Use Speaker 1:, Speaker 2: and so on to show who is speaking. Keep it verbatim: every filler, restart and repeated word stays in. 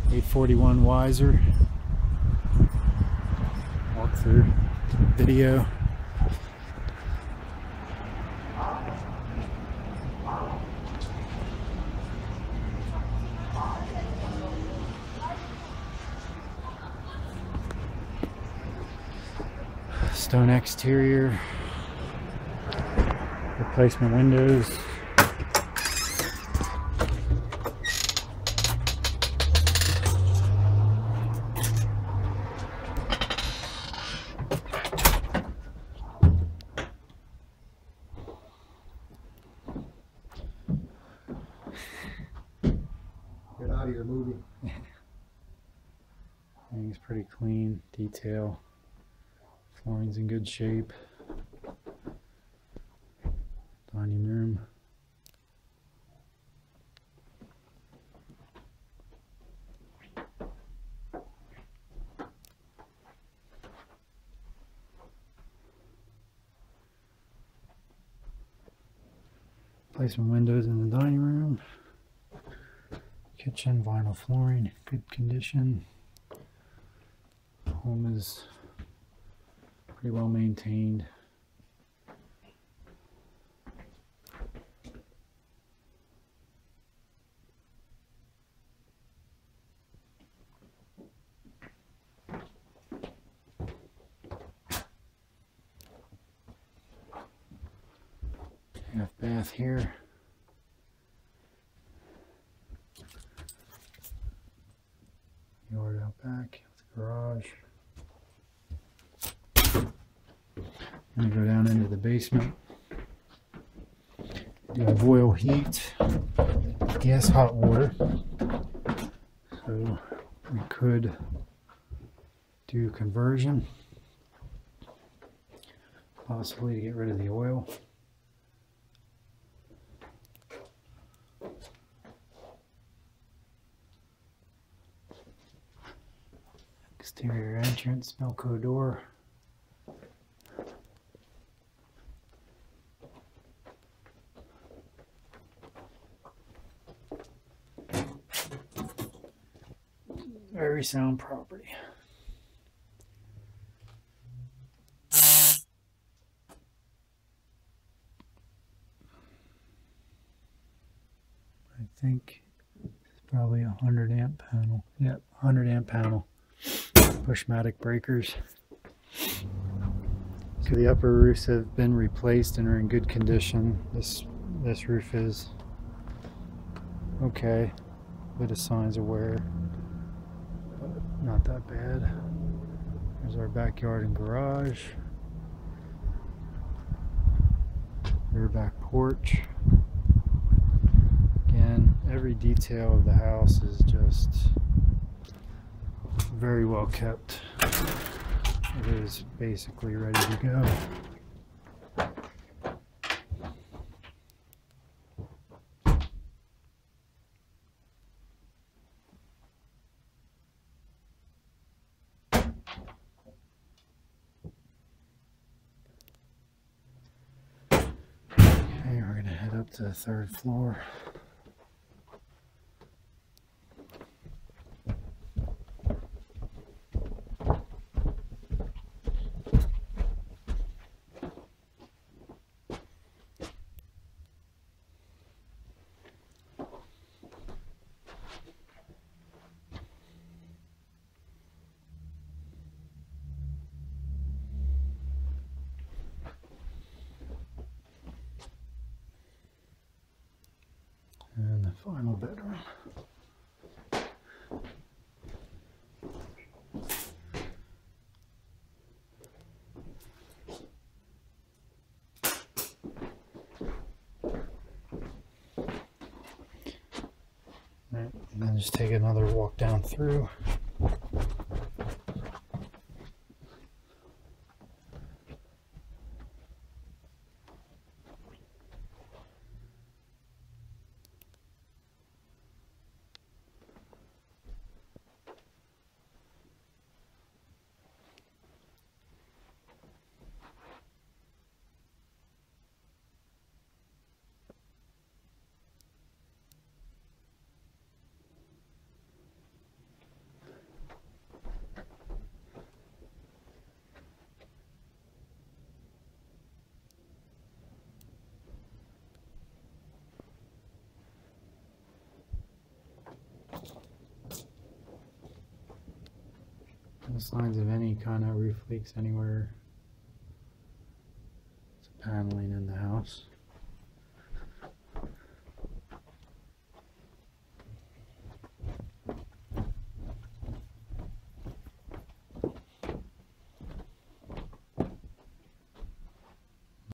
Speaker 1: eight forty-one Weiser walkthrough video. Stone exterior, replacement windows.
Speaker 2: Get out of your movie.
Speaker 1: Everything's pretty clean, detail. Flooring's in good shape. Dining room. Placement windows in the dining room. Kitchen, vinyl flooring, good condition. Home is pretty well maintained. Half bath here. Yard out back, the garage. I'm gonna go down into the basement. Do have oil heat, gas hot water. So we could do conversion, possibly to get rid of the oil. Exterior entrance, Melco door. Very sound property. I think it's probably a hundred amp panel. Yep, hundred amp panel. Pushmatic breakers. So the upper roofs have been replaced and are in good condition. This this roof is okay. Bit of signs of wear. Not that bad. There's our backyard and garage. Rear back porch. Again, every detail of the house is just very well kept. It is basically ready to go. Okay, we're gonna head up to the third floor. And the final bedroom. Right, and then just take another walk down through. No signs of any kind of roof leaks anywhere. It's paneling in the house.